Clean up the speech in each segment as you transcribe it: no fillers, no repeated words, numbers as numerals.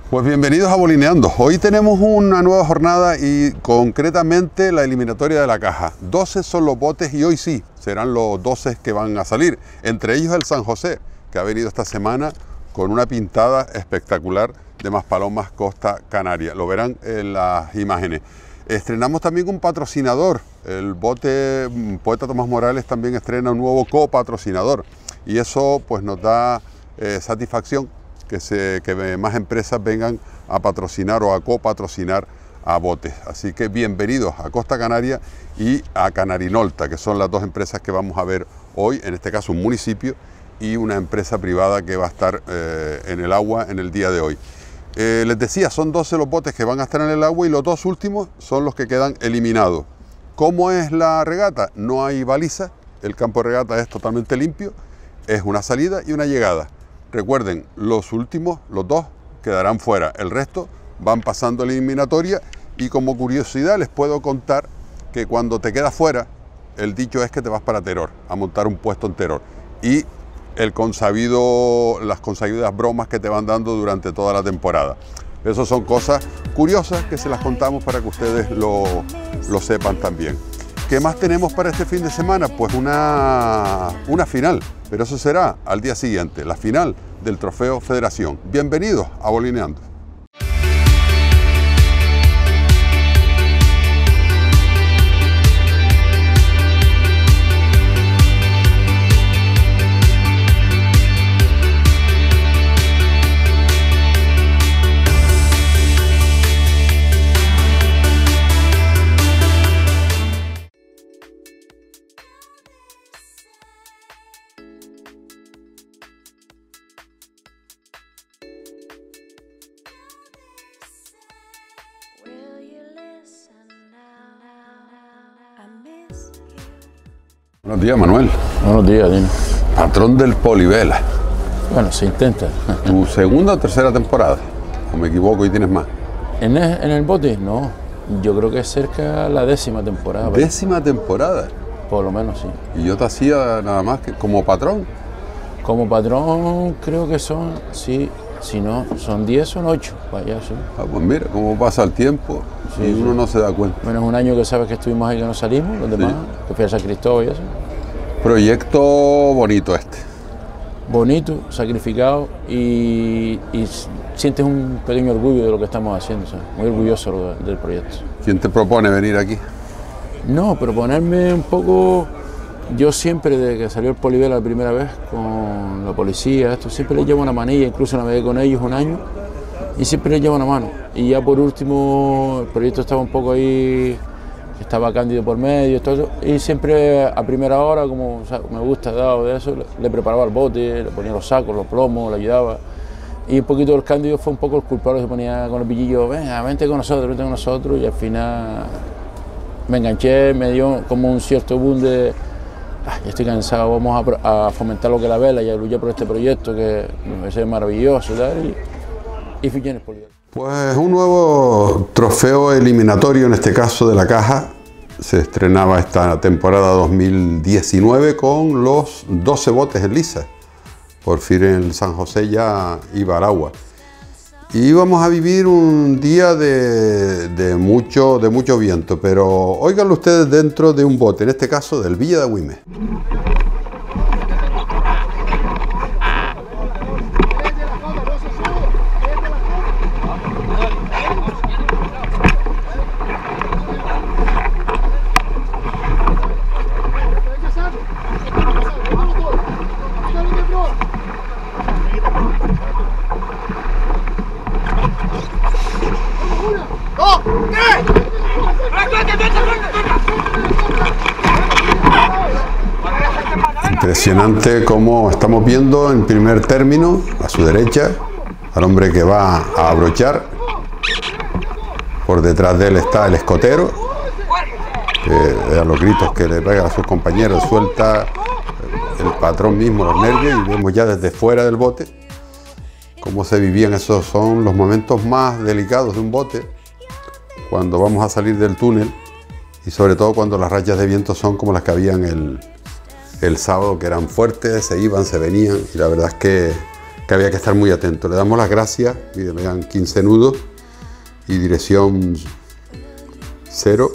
Pues bienvenidos a Bolineando. Hoy tenemos una nueva jornada y concretamente la eliminatoria de la caja. 12 son los botes y hoy sí, serán los 12 que van a salir. Entre ellos el San José, que ha venido esta semana con una pintada espectacular de Maspalomas, Costa Canaria. Lo verán en las imágenes. Estrenamos también un patrocinador. El bote Poeta Tomás Morales también estrena un nuevo copatrocinador. Y eso pues nos da satisfacción que más empresas vengan a patrocinar o a copatrocinar a botes. Así que bienvenidos a Costa Canaria y a Canarinolta, que son las dos empresas que vamos a ver hoy, en este caso un municipio y una empresa privada que va a estar en el agua en el día de hoy. Les decía, son 12 los botes que van a estar en el agua y los dos últimos son los que quedan eliminados. ¿Cómo es la regata? No hay baliza, el campo de regata es totalmente limpio, es una salida y una llegada. Recuerden, los últimos, los dos, quedarán fuera. El resto van pasando la eliminatoria y como curiosidad les puedo contar que cuando te quedas fuera, el dicho es que te vas para Teror, a montar un puesto en Teror. Y las consabidas bromas que te van dando durante toda la temporada. Esas son cosas curiosas que se las contamos para que ustedes lo sepan también. ¿Qué más tenemos para este fin de semana? Pues una final, pero eso será al día siguiente, la final del Trofeo Federación. Bienvenidos a Bolineando. Buenos días, Manuel. Buenos días, Dino. Patrón del Polivela. Bueno, se intenta. ¿Tu segunda o tercera temporada? ¿O me equivoco y tienes más? ¿En el bote? No. Yo creo que es cerca la 10ª temporada. ¿10ª temporada? Por lo menos, sí. ¿Y yo te hacía nada más que como patrón? Como patrón creo que son, sí, si no, son 10, son 8. Vaya, sí. Ah, pues mira, cómo pasa el tiempo y uno no se da cuenta. Menos un año que sabes que estuvimos ahí que no salimos, los demás, que fui a San Cristóbal y eso. Proyecto bonito este. Bonito, sacrificado y sientes un pequeño orgullo de lo que estamos haciendo, ¿sabes? Muy orgulloso del proyecto. ¿Quién te propone venir aquí? No, proponerme un poco, yo siempre desde que salió el Polivela la primera vez con la policía, siempre les llevo una manilla, incluso navegué con ellos un año y siempre les llevo una mano. Y ya por último el proyecto estaba un poco ahí, estaba Cándido por medio y siempre a primera hora, como o sea, me gusta dado de eso, le preparaba el bote, le ponía los sacos, los plomos, le ayudaba. Y un poquito el Cándido fue un poco el culpable, se ponía con el pillillo, venga, vente con nosotros, y al final me enganché, me dio como un cierto boom de, ya estoy cansado, vamos a fomentar lo que es la vela y a luchar por este proyecto que me parece maravilloso y fiché en el Polivela. Pues un nuevo trofeo eliminatorio, en este caso de la caja, se estrenaba esta temporada 2019 con los 12 botes en liza. Por fin el San José ya iba al agua. Y vamos a vivir un día de mucho viento, pero óiganlo ustedes dentro de un bote, en este caso del Villa de Agüime. Impresionante como estamos viendo en primer término, a su derecha, al hombre que va a abrochar. Por detrás de él está el escotero, que a los gritos que le pega a sus compañeros suelta el patrón mismo los nervios y vemos ya desde fuera del bote cómo se vivían. Esos son los momentos más delicados de un bote, cuando vamos a salir del túnel y sobre todo cuando las rachas de viento son como las que habían el sábado, que eran fuertes, se iban, se venían, y la verdad es que había que estar muy atento. Le damos las gracias, miren, vean, 15 nudos y dirección 0.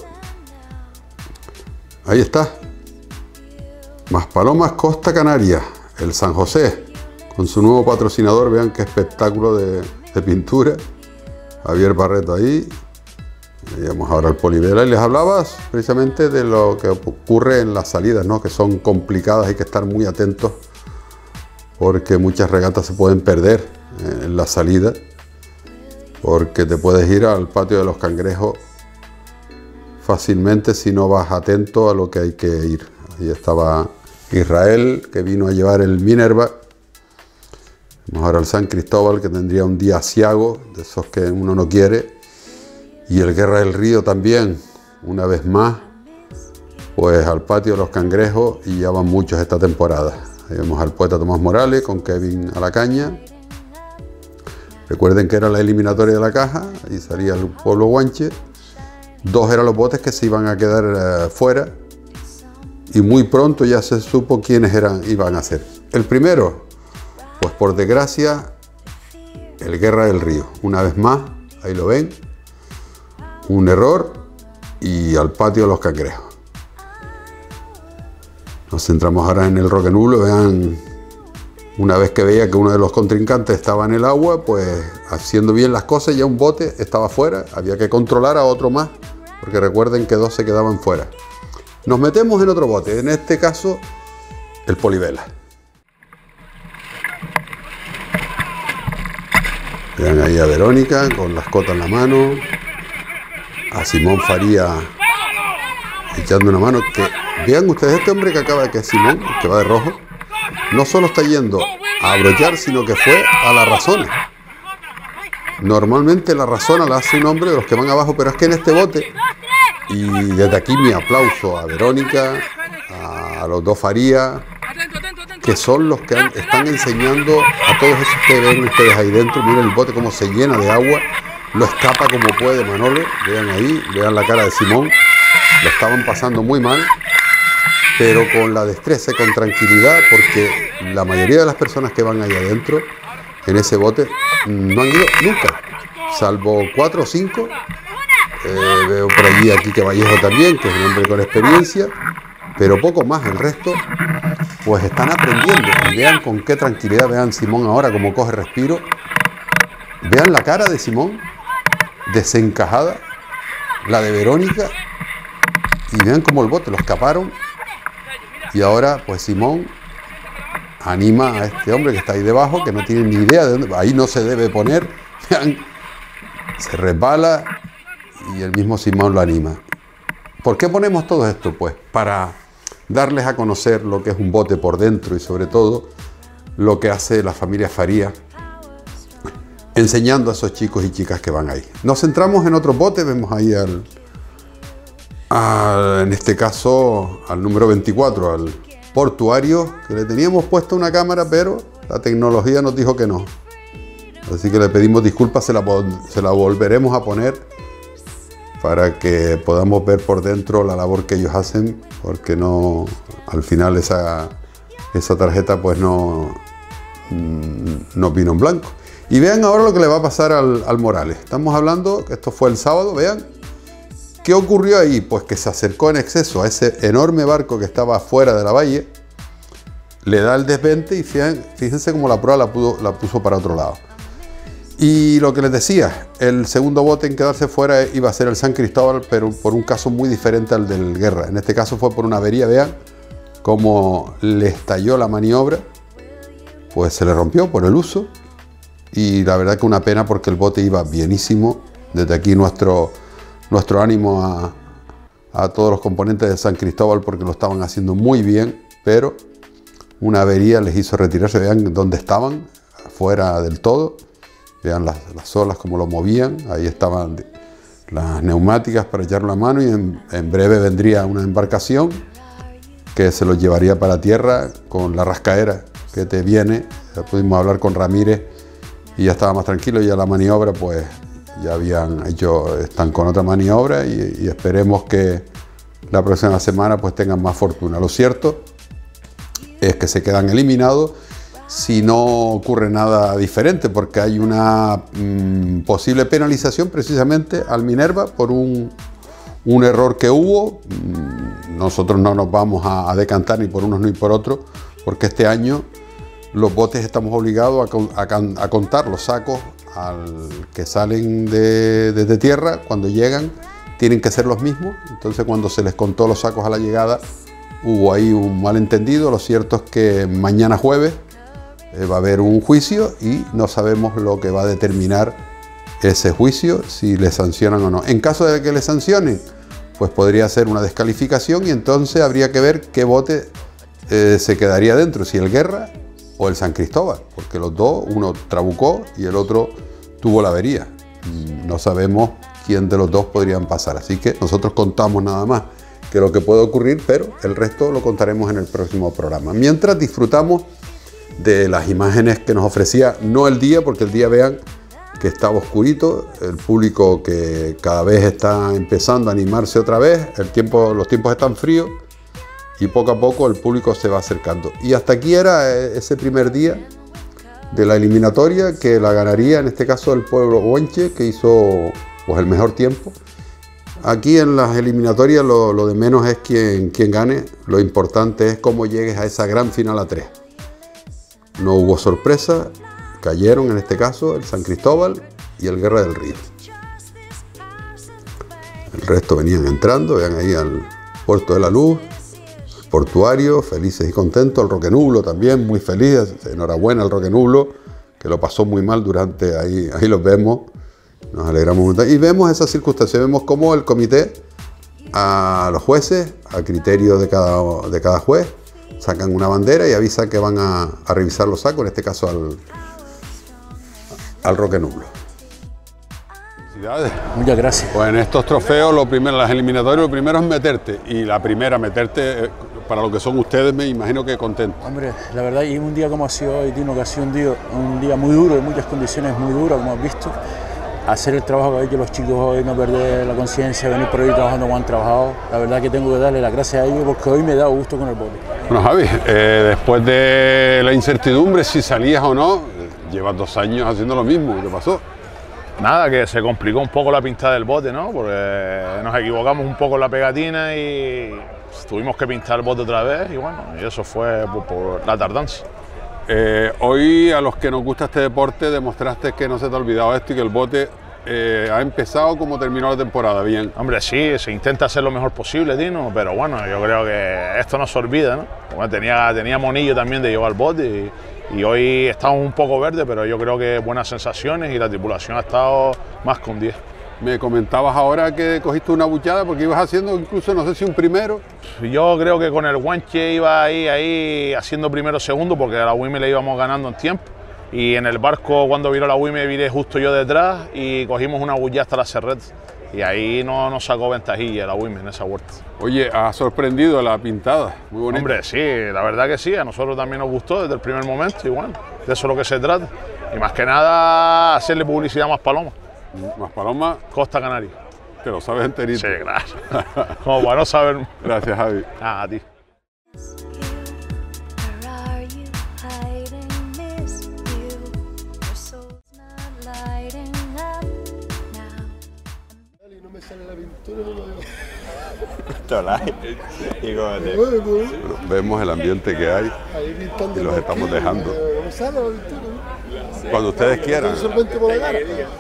Ahí está. Maspalomas Costa Canaria, el San José, con su nuevo patrocinador. Vean qué espectáculo de pintura. Javier Barreto ahí. Veamos ahora al Polivela y les hablaba precisamente de lo que ocurre en las salidas, ¿no? Que son complicadas, hay que estar muy atentos porque muchas regatas se pueden perder en la salida, porque te puedes ir al patio de los Cangrejos fácilmente si no vas atento a lo que hay que ir. Ahí estaba Israel, que vino a llevar el Minerva. Vamos ahora al San Cristóbal, que tendría un día aciago, de esos que uno no quiere. Y el Guerra del Río también, una vez más, pues al patio de los Cangrejos, y ya van muchos esta temporada. Ahí vemos al poeta Tomás Morales con Kevin a la caña. Recuerden que era la eliminatoria de la caja, y salía el pueblo guanche. 2 eran los botes que se iban a quedar fuera, y muy pronto ya se supo quiénes iban a ser. El primero, pues por desgracia, el Guerra del Río. Una vez más, ahí lo ven. Un error y al patio de los Cangrejos. Nos centramos ahora en el Roque Nulo. Vean, una vez que veía que uno de los contrincantes estaba en el agua, pues haciendo bien las cosas, ya un bote estaba fuera, había que controlar a otro más, porque recuerden que 2 se quedaban fuera. Nos metemos en otro bote, en este caso el Polivela. Vean ahí a Verónica con las cotas en la mano. A Simón Faría echando una mano. Que vean ustedes, este hombre que acaba, que es Simón, que va de rojo, no solo está yendo a abrollar, sino que fue a la razona. Normalmente la razona la hace un hombre de los que van abajo, pero es que en este bote, y desde aquí mi aplauso a Verónica, a los 2 Faría, que son los que están enseñando a todos esos que ven ustedes ahí dentro. Miren el bote como se llena de agua. Lo escapa como puede Manolo, vean ahí, vean la cara de Simón, lo estaban pasando muy mal, pero con la destreza y con tranquilidad, porque la mayoría de las personas que van ahí adentro, en ese bote, no han ido nunca, salvo 4 o 5, veo por allí a Quique Vallejo también, que es un hombre con experiencia, pero poco más. El resto, pues están aprendiendo, y vean con qué tranquilidad, vean Simón ahora como coge respiro, vean la cara de Simón, desencajada, la de Verónica, y vean cómo el bote lo escaparon, y ahora pues Simón anima a este hombre que está ahí debajo, que no tiene ni idea de dónde, ahí no se debe poner, vean, se resbala y el mismo Simón lo anima. ¿Por qué ponemos todo esto? Pues para darles a conocer lo que es un bote por dentro y sobre todo lo que hace la familia Faría, enseñando a esos chicos y chicas que van ahí. Nos centramos en otro bote, vemos ahí en este caso al número 24, al Portuario, que le teníamos puesta una cámara, pero la tecnología nos dijo que no. Así que le pedimos disculpas, se la volveremos a poner para que podamos ver por dentro la labor que ellos hacen, porque no, al final esa tarjeta pues no vino en blanco. Y vean ahora lo que le va a pasar al Morales. Estamos hablando, esto fue el sábado, vean. ¿Qué ocurrió ahí? Pues que se acercó en exceso a ese enorme barco que estaba fuera de la bahía, le da el desvente y fíjense cómo la proa la puso para otro lado. Y lo que les decía, el segundo bote en quedarse fuera iba a ser el San Cristóbal, pero por un caso muy diferente al del Guerra. En este caso fue por una avería, vean cómo le estalló la maniobra, pues se le rompió por el uso. Y la verdad que una pena, porque el bote iba bienísimo. Desde aquí nuestro ánimo a todos los componentes de San Cristóbal, porque lo estaban haciendo muy bien, pero una avería les hizo retirarse. Vean dónde estaban, fuera del todo. Vean las olas como lo movían. Ahí estaban las neumáticas para echar la mano, y en breve vendría una embarcación que se los llevaría para tierra con la rascaera que te viene. Ya pudimos hablar con Ramírez y ya estaba más tranquilo. Ya la maniobra pues ya habían hecho, están con otra maniobra, y esperemos que la próxima semana pues tengan más fortuna. Lo cierto es que se quedan eliminados. si no ocurre nada diferente, porque hay una posible penalización precisamente al Minerva por un error que hubo. Nosotros no nos vamos a decantar ni por unos ni por otros, porque este año los botes estamos obligados a contar los sacos que salen desde tierra. Cuando llegan tienen que ser los mismos. Entonces, cuando se les contó los sacos a la llegada, hubo ahí un malentendido. Lo cierto es que mañana jueves va a haber un juicio y no sabemos lo que va a determinar ese juicio, si le sancionan o no. En caso de que le sancionen, pues podría ser una descalificación, y entonces habría que ver qué bote se quedaría dentro, si el Guerra o el San Cristóbal, porque los dos, uno trabucó y el otro tuvo la avería. No sabemos quién de los dos podrían pasar, así que nosotros contamos nada más que lo que puede ocurrir, pero el resto lo contaremos en el próximo programa. Mientras disfrutamos de las imágenes que nos ofrecía, no el día, porque el día, vean que estaba oscurito, el público que cada vez está empezando a animarse otra vez, los tiempos están fríos y poco a poco el público se va acercando. Y hasta aquí era ese primer día de la eliminatoria, que la ganaría en este caso el pueblo Güenche, que hizo pues el mejor tiempo. Aquí en las eliminatorias lo de menos es quién gane, lo importante es cómo llegues a esa gran final a 3. No hubo sorpresa, cayeron en este caso el San Cristóbal y el Guerra del Río. El resto venían entrando, vean ahí al Puerto de la Luz, el portuario, felices y contentos, el Roquenublo también, muy feliz, enhorabuena al Roquenublo, que lo pasó muy mal durante, ahí los vemos, nos alegramos mucho. Y vemos esas circunstancias, vemos cómo el comité, a los jueces, a criterio de cada juez, sacan una bandera y avisan que van a revisar los sacos, en este caso al Roquenublo. Felicidades. Muchas gracias. Pues en estos trofeos, las eliminatorias, lo primero es meterte, y la primera, meterte para lo que son ustedes, me imagino que contentos. Hombre, la verdad, y un día como ha sido hoy, Tino, que ha sido un día muy duro, de muchas condiciones muy duras, como has visto. Hacer el trabajo que han hecho los chicos hoy, no perder la conciencia, venir por ahí trabajando como han trabajado. La verdad que tengo que darle las gracias a ellos, porque hoy me he dado gusto con el bote. Bueno, Javi, después de la incertidumbre si salías o no, llevas 2 años haciendo lo mismo. ¿Qué pasó? Nada, que se complicó un poco la pintada del bote, ¿no? Porque nos equivocamos un poco en la pegatina y tuvimos que pintar el bote otra vez, y bueno, y eso fue por la tardanza. Hoy, a los que nos gusta este deporte, demostraste que no se te ha olvidado esto y que el bote ha empezado como terminó la temporada, bien. Hombre, sí, se intenta hacer lo mejor posible, Tino, pero bueno, yo creo que esto no se olvida, ¿no? Bueno, tenía monillo también de llevar el bote y hoy estamos un poco verdes, pero yo creo que buenas sensaciones y la tripulación ha estado más con 10. Me comentabas ahora que cogiste una buchada porque ibas haciendo incluso, no sé si un primero. Yo creo que con el Guanche iba ahí haciendo primero segundo, porque a la Wime le íbamos ganando en tiempo. Y en el barco, cuando viró la Wime, viré justo yo detrás y cogimos una bulla hasta la Serret. Y ahí no nos sacó ventajilla la Wime en esa vuelta. Oye, ha sorprendido la pintada, muy bonita. Hombre, sí, la verdad que sí, a nosotros también nos gustó desde el primer momento y bueno, de eso es lo que se trata. Y más que nada, hacerle publicidad a Maspalomas. Maspalomas, Costa Canaria. Te lo sabes enterito. Sí, claro. Como para no saber. Gracias, Javi. A ti. No me sale la pintura, no lo veo. Bueno, vemos el ambiente que hay y los estamos dejando. No me sale la pintura. Cuando ustedes quieran. Solamente por la cara.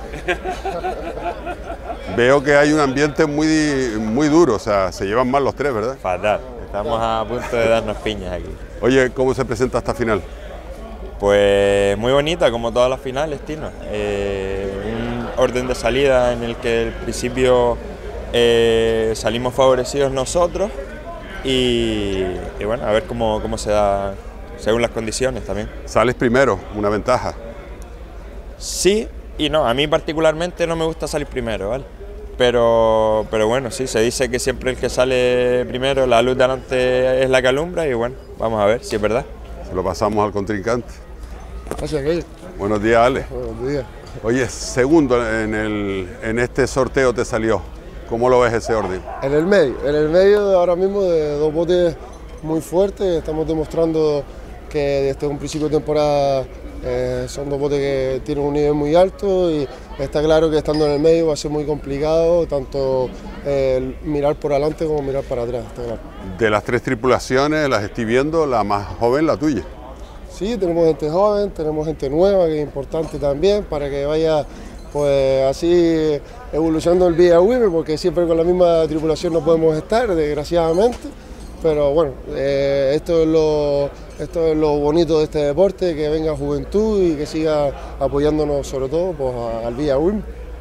Veo que hay un ambiente muy duro, o sea, se llevan mal los tres, ¿verdad? Fatal, estamos a punto de darnos piñas aquí. Oye, ¿cómo se presenta esta final? Pues muy bonita, como todas las finales, Tino. Un orden de salida en el que al principio salimos favorecidos nosotros y bueno, a ver cómo se da según las condiciones también. Sales primero, una ventaja. Sí y no, a mí particularmente no me gusta salir primero, ¿vale? Pero bueno, sí, se dice que siempre el que sale primero, la luz de adelante es la que alumbra y bueno, vamos a ver si es verdad. Se lo pasamos al contrincante. Gracias, aquello. Buenos días, Ale. Buenos días. Oye, segundo en este sorteo te salió. ¿Cómo lo ves ese orden? En el medio ahora mismo de 2 botes muy fuertes, estamos demostrando que desde un principio de temporada son dos botes que tienen un nivel muy alto y está claro que estando en el medio va a ser muy complicado tanto mirar por adelante como mirar para atrás, está claro. De las tres tripulaciones, las estoy viendo, la más joven, la tuya. Sí, tenemos gente joven, tenemos gente nueva, que es importante también para que vaya pues así evolucionando el Villa Wime, porque siempre con la misma tripulación no podemos estar, desgraciadamente. Pero bueno, esto es lo bonito de este deporte, que venga juventud y que siga apoyándonos sobre todo pues, al Villa Wime.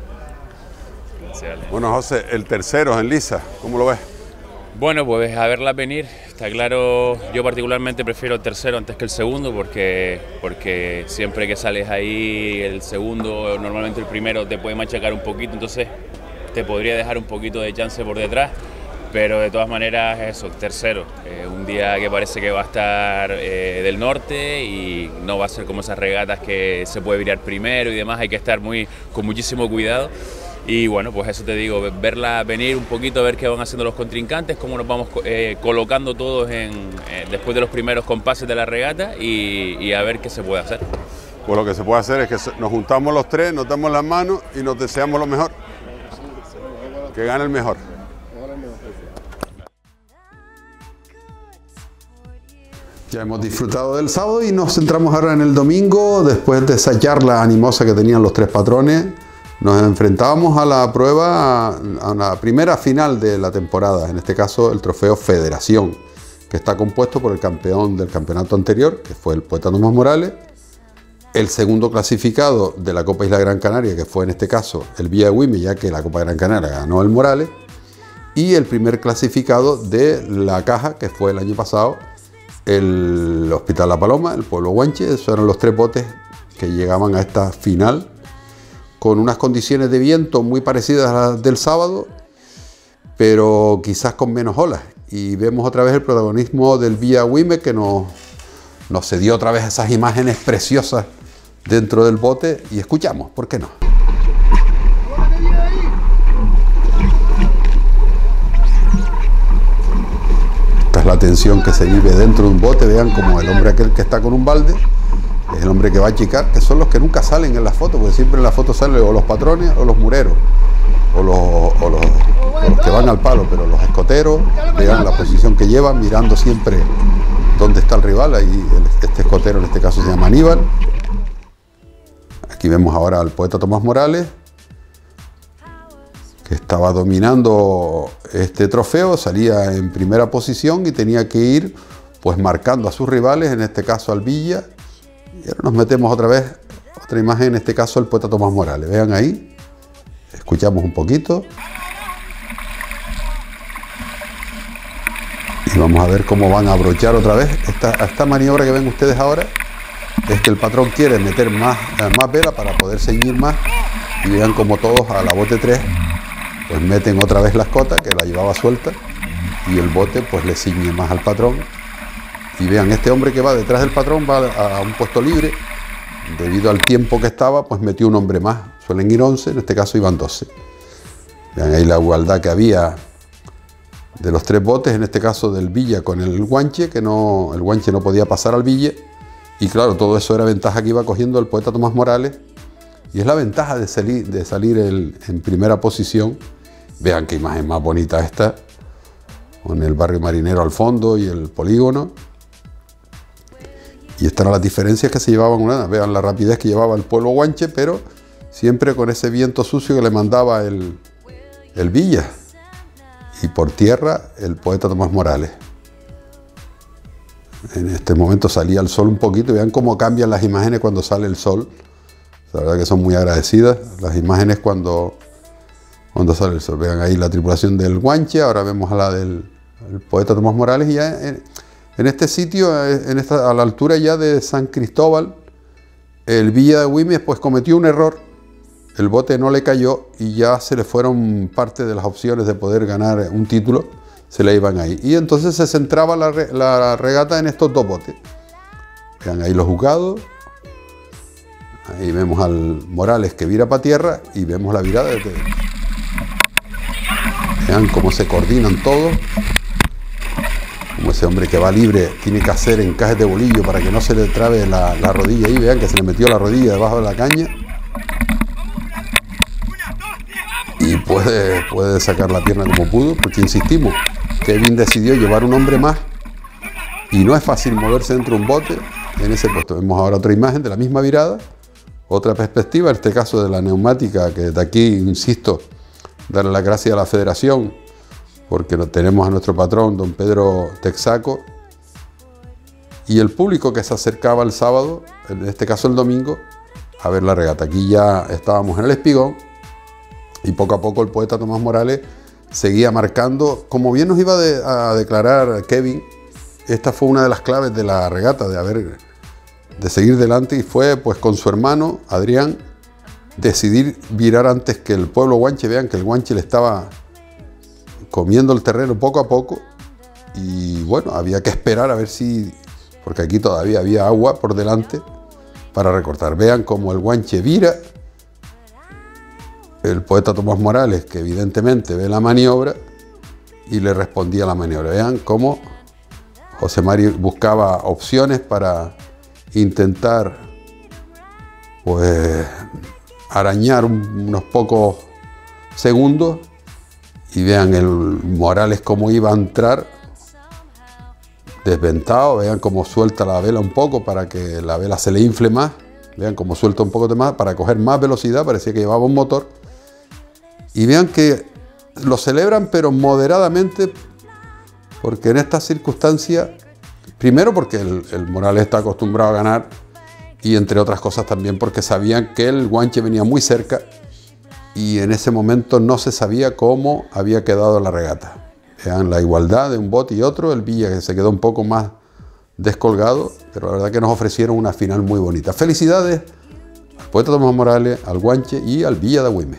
Bueno, José, el tercero en Lisa, ¿cómo lo ves? Bueno, pues a verla venir, está claro, yo particularmente prefiero el tercero antes que el segundo porque siempre que sales ahí el segundo, normalmente el primero te puede machacar un poquito, entonces te podría dejar un poquito de chance por detrás, pero de todas maneras eso, tercero, un día que parece que va a estar del norte y no va a ser como esas regatas que se puede virar primero y demás, hay que estar con muchísimo cuidado. Y bueno, pues eso te digo, verla venir un poquito, ver qué van haciendo los contrincantes, cómo nos vamos colocando todos después de los primeros compases de la regata y a ver qué se puede hacer. Pues lo que se puede hacer es que nos juntamos los tres, nos damos las manos y nos deseamos lo mejor. Que gane el mejor. Ya hemos disfrutado del sábado y nos centramos ahora en el domingo, después de esa charla animosa que tenían los tres patrones. Nos enfrentábamos a la prueba, a la primera final de la temporada, en este caso el trofeo Federación, que está compuesto por el campeón del campeonato anterior, que fue el Poeta Tomás Morales, el segundo clasificado de la Copa Isla Gran Canaria, que fue en este caso el Villa Wime, ya que la Copa Gran Canaria ganó el Morales, y el primer clasificado de la Caja, que fue el año pasado el Hospital La Paloma, el pueblo Guanche. Esos eran los tres botes que llegaban a esta final, con unas condiciones de viento muy parecidas a las del sábado, pero quizás con menos olas. Y vemos otra vez el protagonismo del Villa Wime, que nos cedió otra vez esas imágenes preciosas dentro del bote, y escuchamos, ¿por qué no? Esta es la tensión que se vive dentro de un bote. Vean como el hombre aquel que está con un balde es el hombre que va a achicar, que son los que nunca salen en la foto, porque siempre en la foto salen o los patrones o los mureros, o los que van al palo, pero los escoteros, vean la posición que llevan, mirando siempre dónde está el rival. Ahí este escotero en este caso se llama Aníbal. Aquí vemos ahora al Poeta Tomás Morales, que estaba dominando este trofeo, salía en primera posición y tenía que ir pues marcando a sus rivales, en este caso al Villa. Y ahora nos metemos otra vez, otra imagen, en este caso el Poeta Tomás Morales. Vean ahí, escuchamos un poquito. Y vamos a ver cómo van a abrochar otra vez. Esta maniobra que ven ustedes ahora es que el patrón quiere meter más vela para poder ceñir más. Y vean como todos a la bote 3 pues meten otra vez la escota, que la llevaba suelta, y el bote pues le ciñe más al patrón. Y vean, este hombre que va detrás del patrón va a un puesto libre. Debido al tiempo que estaba, pues metió un hombre más. Suelen ir 11, en este caso iban 12. Vean ahí la igualdad que había de los tres botes, en este caso del Villa con el Guanche, que el Guanche no podía pasar al Villa. Y claro, todo eso era ventaja que iba cogiendo el Poeta Tomás Morales. Y es la ventaja de salir en primera posición. Vean qué imagen más bonita esta, con el barrio marinero al fondo y el polígono. Y estas eran las diferencias que se llevaban. Vean la rapidez que llevaba el pueblo Guanche, pero siempre con ese viento sucio que le mandaba el Villa. Y por tierra el Poeta Tomás Morales. En este momento salía el sol un poquito. Vean cómo cambian las imágenes cuando sale el sol. La verdad que son muy agradecidas las imágenes cuando sale el sol. Vean ahí la tripulación del Guanche. Ahora vemos a la del Poeta Tomás Morales. Y ya en este sitio, a la altura ya de San Cristóbal, el Villa Wime pues cometió un error. El bote no le cayó y ya se le fueron parte de las opciones de poder ganar un título, se le iban ahí. Y entonces se centraba la regata en estos dos botes. Vean ahí los juzgados. Ahí vemos al Morales que vira para tierra y vemos la virada de todo. Vean cómo se coordinan todos. Cómo ese hombre que va libre tiene que hacer encajes de bolillo para que no se le trabe la rodilla ahí, vean que se le metió la rodilla debajo de la caña y puede sacar la pierna como pudo, porque insistimos, Kevin decidió llevar un hombre más y no es fácil moverse dentro de un bote en ese puesto. Vemos ahora otra imagen de la misma virada, otra perspectiva, en este caso de la neumática, que de aquí, insisto, darle las gracias a la federación, porque tenemos a nuestro patrón, don Pedro Texaco, y el público que se acercaba el sábado, en este caso el domingo, a ver la regata. Aquí ya estábamos en el espigón y poco a poco el poeta Tomás Morales seguía marcando, como bien nos iba a declarar Kevin. Esta fue una de las claves de la regata, de seguir delante, y fue pues con su hermano Adrián decidir virar antes que el pueblo guanche. Vean que el guanche le estaba comiendo el terreno poco a poco y bueno, había que esperar a ver si, porque aquí todavía había agua por delante para recortar. Vean cómo el guanche vira, el poeta Tomás Morales, que evidentemente ve la maniobra y le respondía a la maniobra. Vean cómo José Mari buscaba opciones para intentar pues arañar unos pocos segundos, y vean el Morales cómo iba a entrar desventado. Vean cómo suelta la vela un poco para que la vela se le infle más. Vean cómo suelta un poco de más para coger más velocidad, parecía que llevaba un motor. Y vean que lo celebran, pero moderadamente, porque en estas circunstancias, primero porque el Morales está acostumbrado a ganar, y entre otras cosas también porque sabían que el guanche venía muy cerca y en ese momento no se sabía cómo había quedado la regata. Vean la igualdad de un bote y otro, el Villa que se quedó un poco más descolgado, pero la verdad que nos ofrecieron una final muy bonita. Felicidades al poeta Tomás Morales, al guanche y al Villa de Agüime.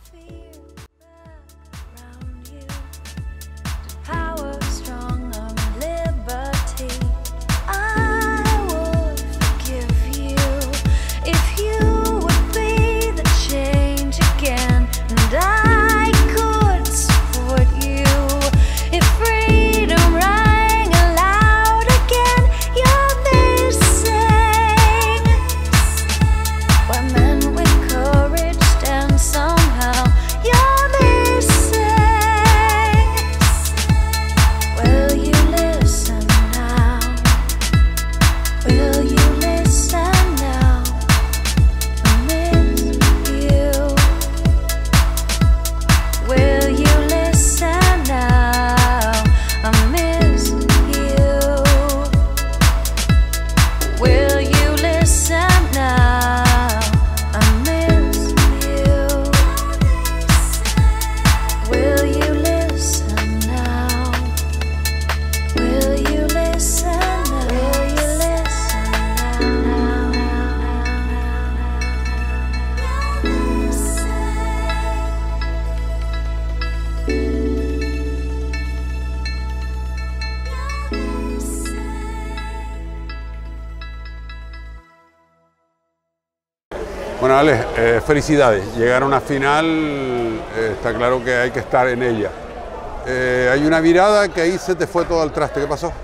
Bueno, Alex, felicidades. Llegar a una final, está claro que hay que estar en ella. Hay una virada que ahí se te fue todo al traste. ¿Qué pasó?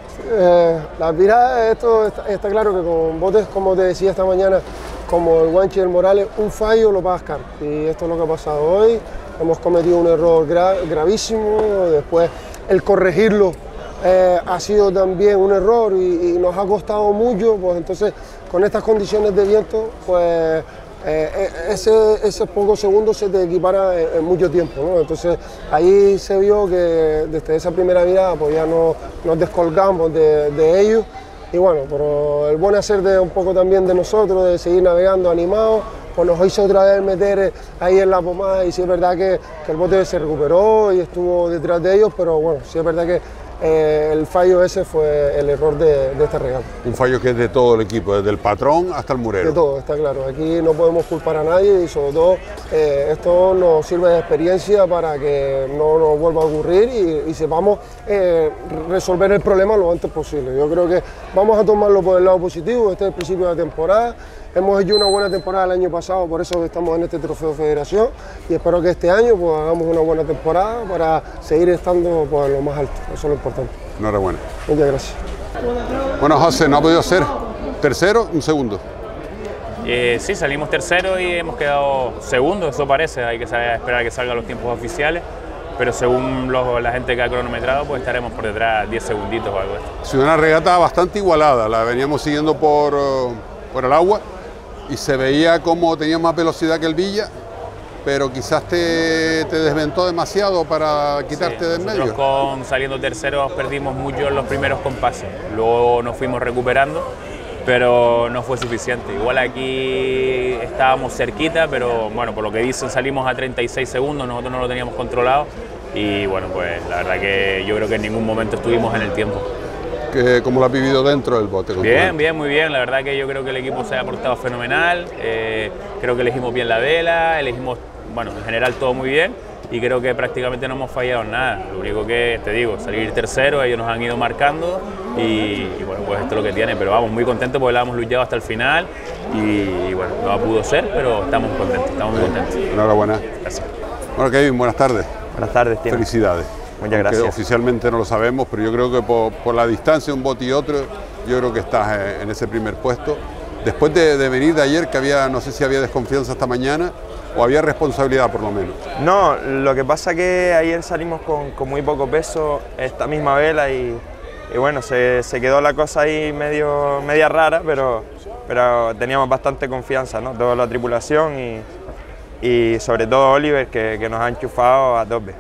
La virada, esto está claro que con botes, como te decía esta mañana, como el guanche y el Morales, un fallo lo pagas caro. Y esto es lo que ha pasado hoy. Hemos cometido un error gravísimo. Después el corregirlo ha sido también un error y nos ha costado mucho. Pues entonces, con estas condiciones de viento, pues esos pocos segundos se te equipara en mucho tiempo, ¿no? Entonces ahí se vio que desde esa primera virada pues ya nos descolgamos de ellos, y bueno, pero el buen hacer de un poco también de nosotros, de seguir navegando animados, pues nos hizo otra vez meter ahí en la pomada. Y sí es verdad que el bote se recuperó y estuvo detrás de ellos, pero bueno, sí es verdad que el fallo ese fue el error de esta regata. Un fallo que es de todo el equipo, desde el patrón hasta el murero. De todo, está claro. Aquí no podemos culpar a nadie y sobre todo esto nos sirve de experiencia para que no nos vuelva a ocurrir y sepamos resolver el problema lo antes posible. Yo creo que vamos a tomarlo por el lado positivo. Este es el principio de la temporada. Hemos hecho una buena temporada el año pasado, por eso estamos en este Trofeo Federación, y espero que este año pues hagamos una buena temporada para seguir estando pues, en lo más alto. Eso es lo importante. importante. Enhorabuena. Muchas gracias. Bueno, José, no ha podido ser tercero, un segundo. Sí, salimos tercero y hemos quedado segundo, eso parece, hay que esperar a que salgan los tiempos oficiales, pero según la gente que ha cronometrado, pues estaremos por detrás 10 segunditos o algo así. Ha sido una regata bastante igualada, la veníamos siguiendo por el agua y se veía como tenía más velocidad que el Villa, pero quizás te desventó demasiado para quitarte de en medio. Nosotros saliendo terceros perdimos mucho en los primeros compases, luego nos fuimos recuperando, pero no fue suficiente. Igual aquí estábamos cerquita, pero bueno, por lo que dicen salimos a 36 segundos, nosotros no lo teníamos controlado y bueno, pues la verdad que yo creo que en ningún momento estuvimos en el tiempo. ¿Cómo lo has vivido dentro del bote? Bien, bien, muy bien. La verdad que yo creo que el equipo se ha portado fenomenal. Creo que elegimos bien la vela, elegimos, bueno, en general todo muy bien y creo que prácticamente no hemos fallado en nada. Lo único que, te digo, salir tercero, ellos nos han ido marcando y bueno, pues esto es lo que tiene. Pero vamos, muy contentos porque la hemos luchado hasta el final y bueno, no pudo ser, pero estamos contentos, estamos muy contentos. Enhorabuena. Gracias. Bueno, Kevin, buenas tardes. Buenas tardes, tío. Felicidades. Muchas gracias. Oficialmente no lo sabemos, pero yo creo que por la distancia de un bote y otro, yo creo que estás en ese primer puesto. Después de venir de ayer, que había, no sé si había desconfianza esta mañana o había responsabilidad por lo menos. No, lo que pasa que ayer salimos con muy poco peso, esta misma vela y bueno, se quedó la cosa ahí media rara, pero teníamos bastante confianza, ¿no? Toda la tripulación y sobre todo Oliver, que nos ha enchufado a tope.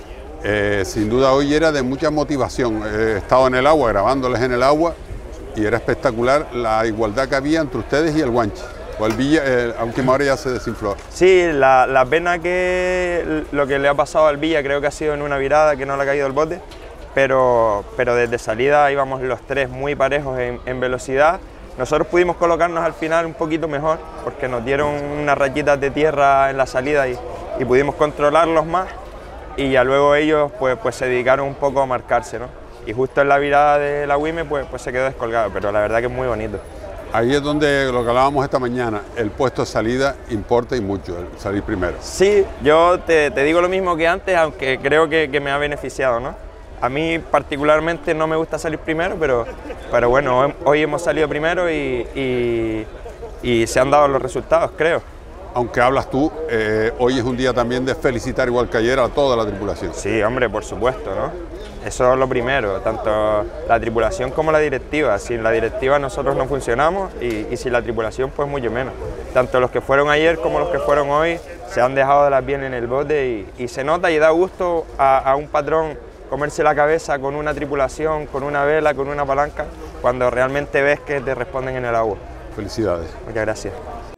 Sin duda hoy era de mucha motivación. He estado en el agua, grabándoles en el agua, y era espectacular la igualdad que había entre ustedes y el Guanche. O el Villa, a última hora ya se desinfló. Sí, la pena que lo que le ha pasado al Villa creo que ha sido en una virada que no le ha caído el bote, pero desde salida íbamos los tres muy parejos en velocidad. Nosotros pudimos colocarnos al final un poquito mejor porque nos dieron unas rayitas de tierra en la salida y pudimos controlarlos más. Y ya luego ellos pues se dedicaron un poco a marcarse, ¿no? Y justo en la virada de la WIME pues se quedó descolgado, pero la verdad que es muy bonito. Ahí es donde lo que hablábamos esta mañana, el puesto de salida importa y mucho, el salir primero. Sí, yo te digo lo mismo que antes, aunque creo que me ha beneficiado, ¿no? A mí particularmente no me gusta salir primero, pero bueno, hoy hemos salido primero y se han dado los resultados, creo. Aunque hablas tú, hoy es un día también de felicitar igual que ayer a toda la tripulación. Sí, hombre, por supuesto, ¿no? Eso es lo primero, tanto la tripulación como la directiva. Sin la directiva nosotros no funcionamos y sin la tripulación pues mucho menos. Tanto los que fueron ayer como los que fueron hoy se han dejado de las bien en el bote y se nota y da gusto a un patrón comerse la cabeza con una tripulación, con una vela, con una palanca, cuando realmente ves que te responden en el agua. Felicidades. Muchas gracias.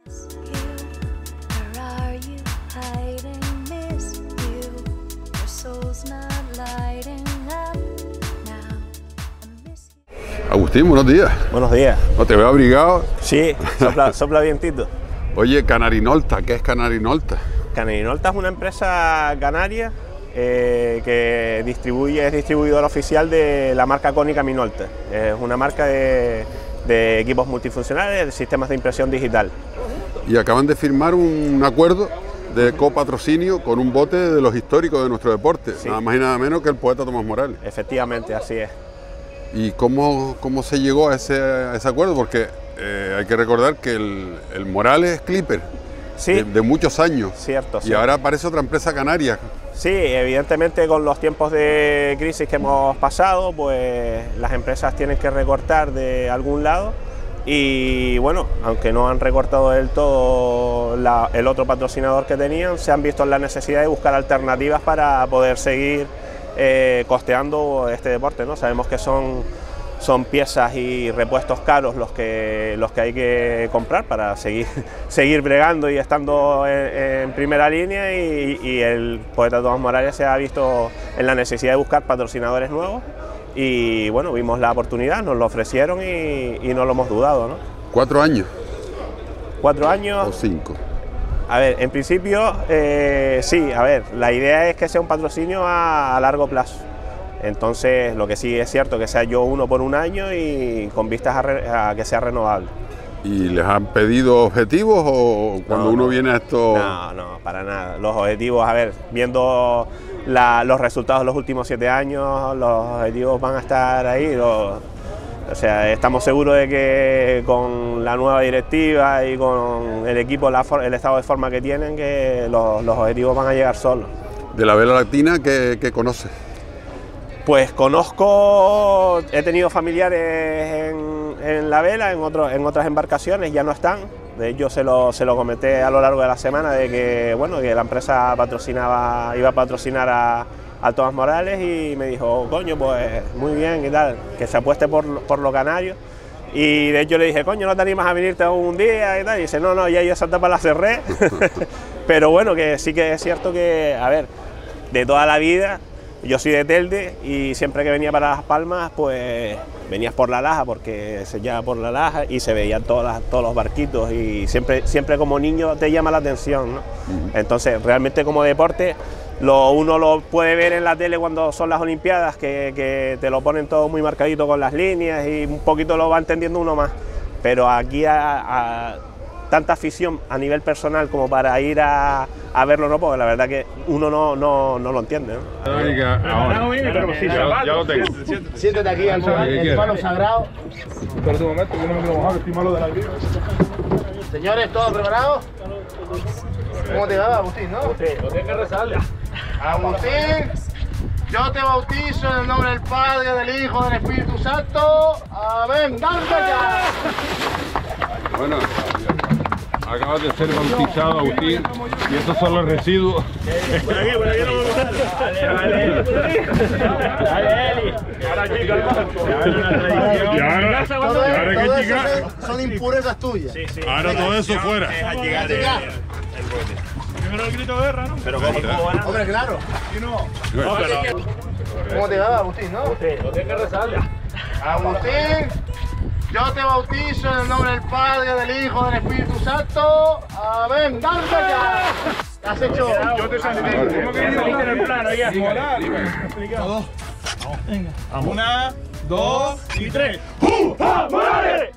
Agustín, buenos días. Buenos días. ¿No te veo abrigado? Sí, sopla vientito. Oye, Canarinolta, ¿qué es Canarinolta? Canarinolta es una empresa canaria que es distribuidora oficial de la marca Cónica Minolta. Es una marca de equipos multifuncionales, de sistemas de impresión digital. Y acaban de firmar un acuerdo de copatrocinio con un bote de los históricos de nuestro deporte, sí. Nada más y nada menos que el poeta Tomás Morales. Efectivamente, así es. ¿Y cómo se llegó a ese acuerdo? Porque hay que recordar que el Morales es Clipper, sí, de muchos años. Cierto, y ahora aparece otra empresa canaria. Sí, evidentemente con los tiempos de crisis que hemos pasado, pues las empresas tienen que recortar de algún lado y bueno, aunque no han recortado del todo el otro patrocinador que tenían, se han visto en la necesidad de buscar alternativas para poder seguir costeando este deporte, ¿no? Sabemos que son piezas y repuestos caros los que hay que comprar para seguir bregando y estando en primera línea y el poeta Tomás Morales se ha visto en la necesidad de buscar patrocinadores nuevos y bueno, vimos la oportunidad, nos lo ofrecieron y no lo hemos dudado, ¿no? 4 años. 4 años. O 5. A ver, en principio sí, a ver, la idea es que sea un patrocinio a largo plazo. Entonces, lo que sí es cierto que sea yo uno por un año y con vistas a que sea renovable. ¿Y les han pedido objetivos o cuando uno viene a esto...? No, para nada. Los objetivos, a ver, viendo los resultados de los últimos 7 años, los objetivos van a estar ahí. O sea, estamos seguros de que con la nueva directiva y con el equipo, el estado de forma que tienen, que los objetivos van a llegar solos. ¿De la vela latina qué conoces? Pues conozco, he tenido familiares en la vela, en otras embarcaciones, ya no están. De hecho, se lo comenté a lo largo de la semana de que, bueno, que la empresa iba a patrocinar a Tomás Morales, y me dijo, coño, pues muy bien y tal, que se apueste por los canarios. Y de hecho le dije, coño, ¿no te animas a venirte un día y tal? Y dice, no, ya yo esa etapa la cerré. Pero bueno, que sí que es cierto que, a ver, de toda la vida, yo soy de Telde y siempre que venía para Las Palmas, pues venías por la Laja, porque se llama por la Laja y se veían todos los barquitos, y siempre como niño te llama la atención, ¿no? Entonces, realmente como deporte, uno lo puede ver en la tele cuando son las Olimpiadas, que te lo ponen todo muy marcadito con las líneas y un poquito lo va entendiendo uno más. Pero aquí tanta afición a nivel personal como para ir a verlo, no, porque la verdad que uno no lo entiende, ¿no? Ya lo tengo. Siéntate aquí al palo sagrado. Espera un momento, que no me quiero mojar, estoy malo de la vida. Señores, ¿todos preparados? ¿Cómo te va, Agustín, no? Usted que rezarle. Agustín, yo te bautizo en el nombre del Padre, del Hijo, del Espíritu Santo. Amén. ¡Dale ya! Bueno, acabas de ser bautizado, Agustín, y estos son los residuos. Por aquí no me Dale, Eli. Ahora, chicos, son impurezas tuyas. Sí. Ahora todo eso fuera. Primero el grito de guerra, ¿no? Pero ¿cómo? Hombre, claro. ¿Cómo te va, Agustín, no? Usted que rezarle. Agustín, yo te bautizo en el nombre del Padre, del Hijo, del Espíritu Santo. Amén. ¡Dale ya! ¿Has hecho? Yo te salí. ¿Cómo que saliste en el plano ya? Todos. Venga. 1, 2 y 3. ¡Juja Morales!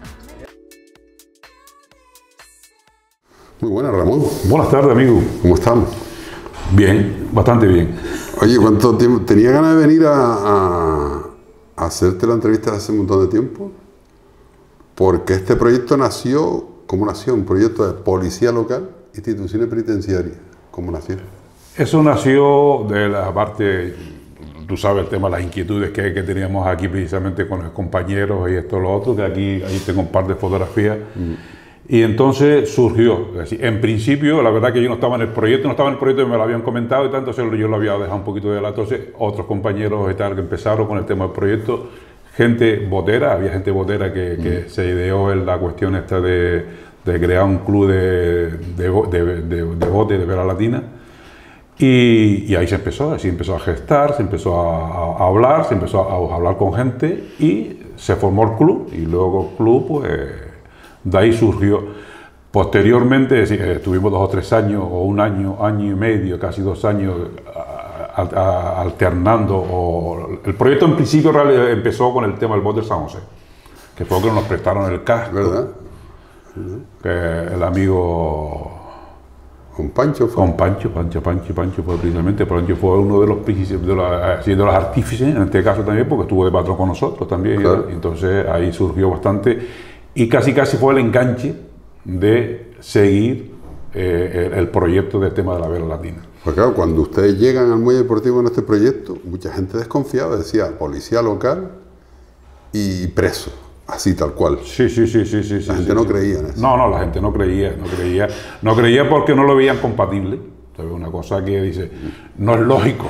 Muy buenas, Ramón. Buenas tardes, amigo. ¿Cómo estamos? Bien, bastante bien. Oye, ¿cuánto tiempo? Tenía ganas de venir a hacerte la entrevista hace un montón de tiempo, porque este proyecto nació, ¿cómo nació? Un proyecto de policía local, instituciones penitenciarias. ¿Cómo nació? Eso nació de la parte, tú sabes, el tema de las inquietudes que teníamos aquí precisamente con los compañeros y esto, lo otro, que ahí tengo un par de fotografías. Y entonces surgió, es decir, en principio, la verdad que yo no estaba en el proyecto, y me lo habían comentado y tal, entonces yo lo había dejado un poquito de lado. Entonces otros compañeros y tal que empezaron con el tema del proyecto, había gente botera que se ideó en la cuestión esta de crear un club de bote de vela latina, y ahí se empezó a gestar, se empezó a hablar, se empezó a hablar con gente y se formó el club, y luego el club, pues de ahí surgió. Posteriormente, estuvimos 2 o 3 años, o un año, año y medio, casi 2 años, alternando. El proyecto en principio empezó con el tema del bote de San José, que fue que nos prestaron el casco, ¿verdad? Que el amigo... Con Pancho fue. Con Pancho fue precisamente, Pancho fue uno de los artífices, en este caso también, porque estuvo de patrón con nosotros también, claro. Entonces ahí surgió bastante. Y casi fue el enganche de seguir el proyecto del tema de la vela latina. Pues claro, cuando ustedes llegan al muelle deportivo en este proyecto, mucha gente desconfiaba, decía policía local y preso, así tal cual. Sí. La gente no creía en eso. No, la gente no creía porque no lo veían compatible. Entonces, una cosa que dice, no es lógico,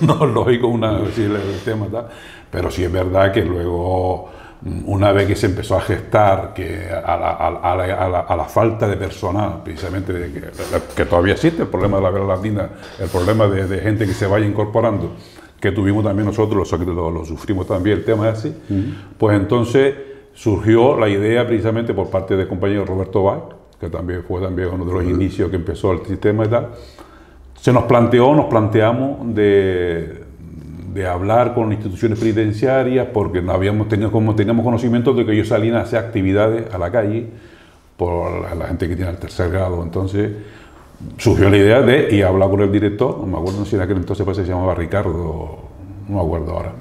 el tema tal, pero sí es verdad que luego, una vez que se empezó a gestar, que a la falta de personal, precisamente que todavía existe el problema de la vela latina, el problema de gente que se vaya incorporando, que tuvimos también nosotros, lo sufrimos también, el tema es así, pues entonces surgió la idea precisamente por parte del compañero Roberto Bay, que también fue uno de los inicios que empezó el sistema y tal. Nos planteamos de hablar con instituciones penitenciarias, porque teníamos conocimiento de que ellos salían a hacer actividades a la calle por la gente que tiene el 3er grado. Entonces surgió la idea de ir a hablar con el director, no me acuerdo si en aquel entonces parece que se llamaba Ricardo, no me acuerdo ahora.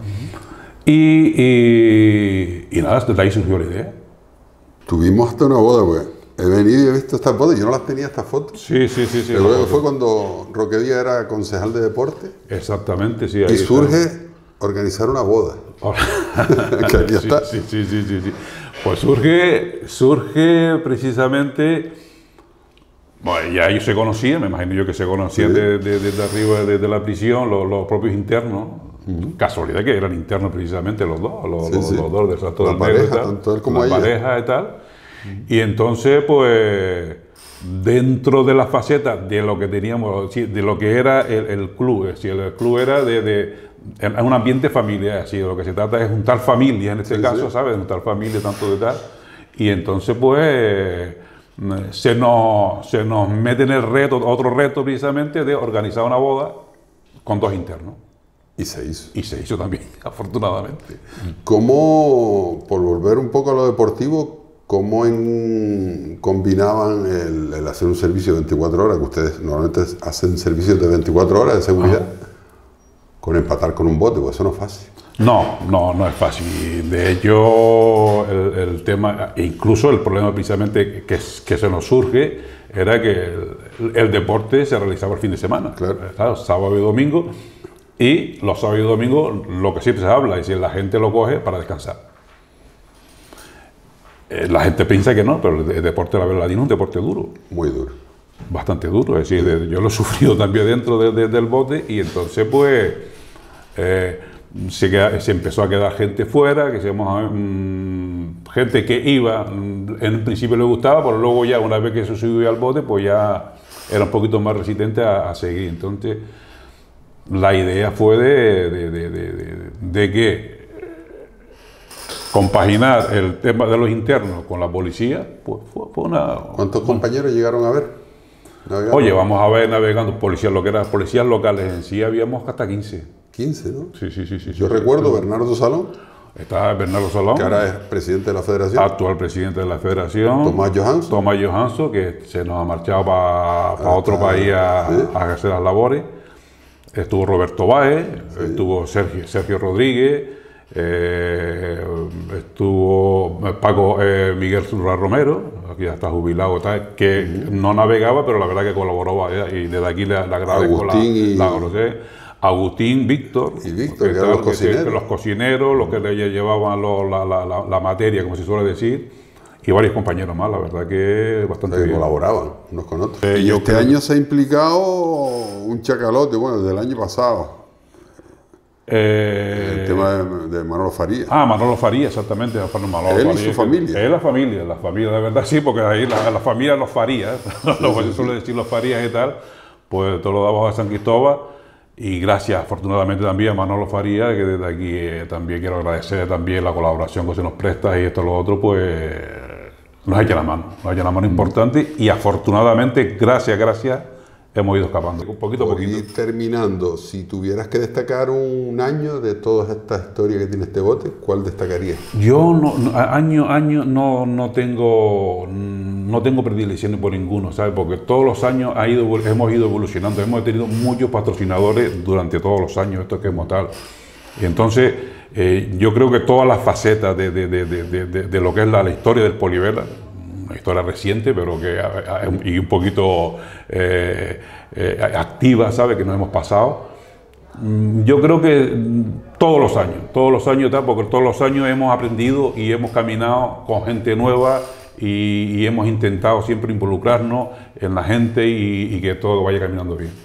Y nada, desde ahí surgió la idea. Tuvimos hasta una boda, pues. He venido y he visto estas fotos, yo no las tenía estas fotos. Sí. Pero fue cuando Roque Díaz era concejal de deporte. Exactamente, sí. Y surge organizar una boda. Que aquí está. Sí. Pues surge precisamente, bueno, ya ellos se conocían, me imagino yo que se conocían desde arriba, desde la prisión, los propios internos. Casualidad que eran internos precisamente los dos de Salto del Negro y tal. Tanto él como la ella. Pareja y tal. Y entonces, pues, dentro de las facetas de lo que teníamos, de lo que era el club, es decir, el club era en un ambiente familiar, así, de lo que se trata es juntar familias, en este caso, ¿sabes? Juntar familias, tanto de tal. Y entonces, pues, se nos mete en el reto, otro reto precisamente, de organizar una boda con dos internos. Y se hizo. Y se hizo también, afortunadamente. ¿Cómo, por volver un poco a lo deportivo, cómo combinaban el hacer un servicio de 24 horas, que ustedes normalmente hacen servicios de 24 horas de seguridad, con empatar con un bote? Pues eso no es fácil. No es fácil. De hecho, el tema, incluso el problema precisamente que se nos surge, era que el deporte se realizaba el fin de semana. Claro, sábado y domingo. Y los sábados y domingos, lo que siempre se habla, es decir, la gente lo coge para descansar. La gente piensa que no, pero el deporte, la verdad, es un deporte duro. Muy duro. Bastante duro, es decir, yo lo he sufrido también dentro del bote, y entonces pues se empezó a quedar gente fuera, que gente que iba, en un principio le gustaba, pero luego ya una vez que se subió al bote, pues ya era un poquito más resistente a seguir. Entonces la idea fue de que compaginar el tema de los internos con la policía, pues fue una... ¿Cuántos compañeros llegaron a ver? ¿Navegando? Oye, vamos a ver navegando policías, lo que eran policías locales en sí, habíamos hasta 15. 15, ¿no? Sí. Yo recuerdo Bernardo Salón. Está Bernardo Salón. Que ahora es presidente de la federación. Actual presidente de la federación. Tomás Johansson. Que se nos ha marchado para otro país a hacer las labores. Estuvo Roberto Báez, estuvo Sergio Rodríguez, estuvo Miguel Zurra Romero, aquí ya está jubilado, que no navegaba, pero la verdad que colaboró, y desde aquí le agradezco Agustín, Víctor, que eran los cocineros, los que le llevaban la materia, como se suele decir, y varios compañeros más, la verdad que bastante bien. Colaboraban unos con otros. Y este año se ha implicado un chacalote, bueno, desde el año pasado. El tema de Manolo Farías. Manolo Farías, exactamente. Él y su familia. Es la familia de verdad, sí, porque ahí la familia los Farías, lo que se suele decir los Farías y tal, pues todo lo damos a San Cristóbal. Y gracias, afortunadamente, también a Manolo Farías, que desde aquí también quiero agradecer también la colaboración que se nos presta, y esto y lo otro, pues nos echa la mano importante, y afortunadamente, gracias, hemos ido escapando. Por ir terminando, si tuvieras que destacar un año de todas estas historias que tiene este bote, ¿cuál destacarías? Yo no tengo predilecciones por ninguno, ¿sabes? Porque todos los años hemos ido evolucionando, hemos tenido muchos patrocinadores durante todos los años, esto que hemos tal. Y entonces, yo creo que todas las facetas de lo que es la historia del Polivela, una historia reciente, pero que y un poquito activa, ¿sabes? Que nos hemos pasado. Yo creo que todos los años, porque todos los años hemos aprendido y hemos caminado con gente nueva, y hemos intentado siempre involucrarnos en la gente y que todo vaya caminando bien.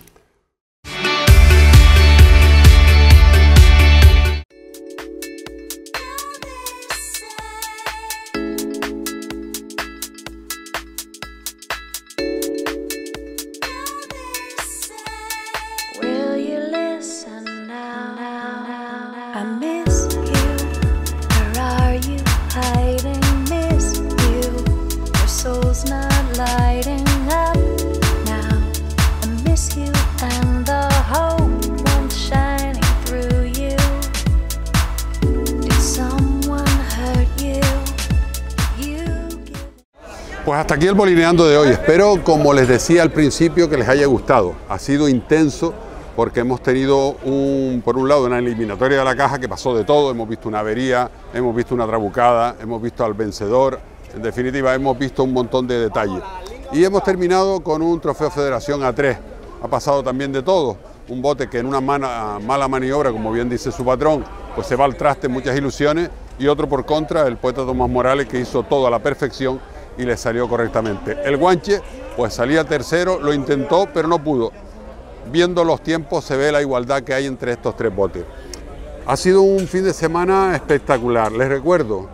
Pues hasta aquí el bolineando de hoy. Espero, como les decía al principio, que les haya gustado. Ha sido intenso porque hemos tenido, por un lado, una eliminatoria de la caja que pasó de todo. Hemos visto una avería, hemos visto una trabucada, hemos visto al vencedor. En definitiva, hemos visto un montón de detalles. Y hemos terminado con un trofeo Federación A3. Ha pasado también de todo. Un bote que en una mala maniobra, como bien dice su patrón, pues se va al traste, muchas ilusiones. Y otro por contra, el poeta Tomás Morales, que hizo todo a la perfección y le salió correctamente. El Guanche, pues salía tercero, lo intentó, pero no pudo. Viendo los tiempos se ve la igualdad que hay entre estos tres botes. Ha sido un fin de semana espectacular. Les recuerdo,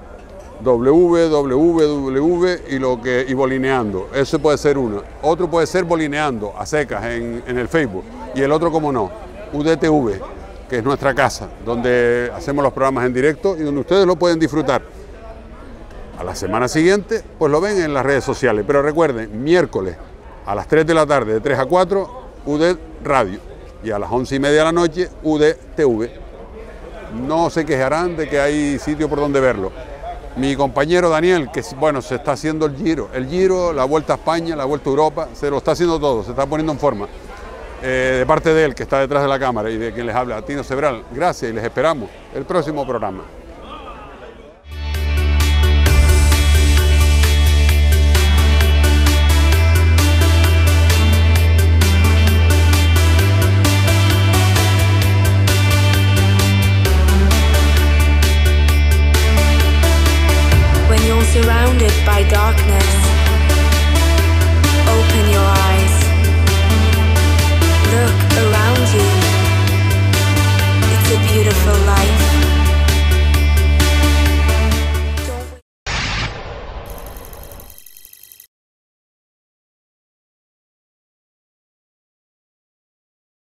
y bolineando. Ese puede ser uno. Otro puede ser bolineando a secas en el Facebook. Y el otro, como no, UDTV, que es nuestra casa, donde hacemos los programas en directo y donde ustedes lo pueden disfrutar. A la semana siguiente, pues lo ven en las redes sociales. Pero recuerden, miércoles a las 3 de la tarde, de 3 a 4, UD Radio. Y a las 11:30 de la noche, UDTV. No se quejarán de que hay sitio por donde verlo. Mi compañero Daniel, que bueno, se está haciendo el Giro, la Vuelta a España, la Vuelta a Europa, se lo está haciendo todo, se está poniendo en forma. De parte de él, que está detrás de la cámara, y de quien les habla, Tino Sebral, gracias y les esperamos el próximo programa.